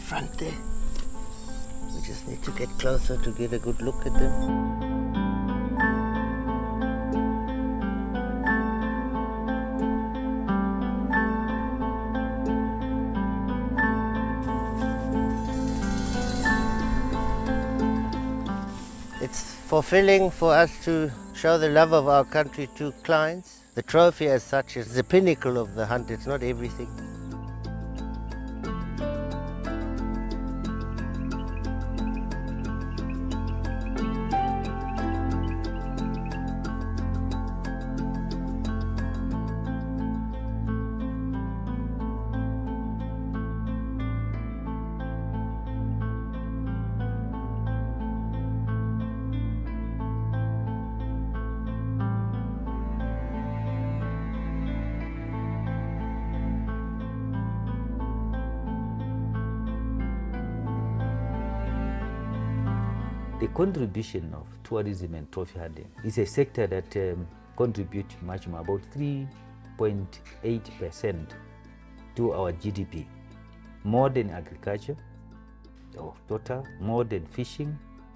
front there. We just need to get closer to get a good look at them. It's fulfilling for us to show the love of our country to clients. The trophy as such is the pinnacle of the hunt, it's not everything. The contribution of tourism and trophy hunting is a sector that contributes much more, about 3.8% to our GDP, more than agriculture, or total, more than fishing.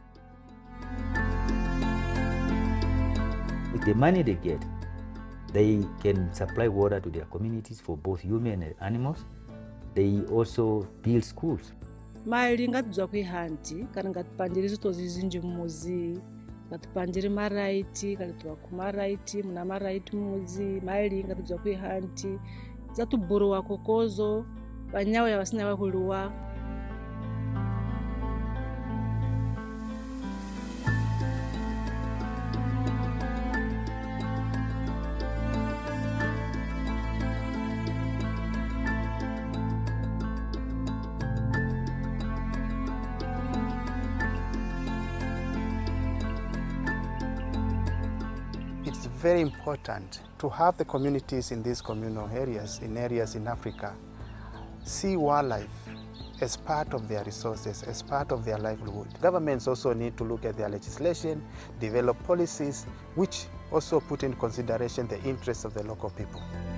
With the money they get, they can supply water to their communities for both human and animals. They also build schools. Maili ngatidzwa kuihanti kana ngatipanjire zvitozi zvinji mumuzi, ngatipanjire maraiti kana kumaraiti muna maraiti mumuzi, maili ngatidzwa kuihanti dzatuburuwa kokozo vanyawo yavasina vakuliwa. It's very important to have the communities in these communal areas, in Africa, see wildlife as part of their resources, as part of their livelihood. Governments also need to look at their legislation, develop policies which also put in consideration the interests of the local people.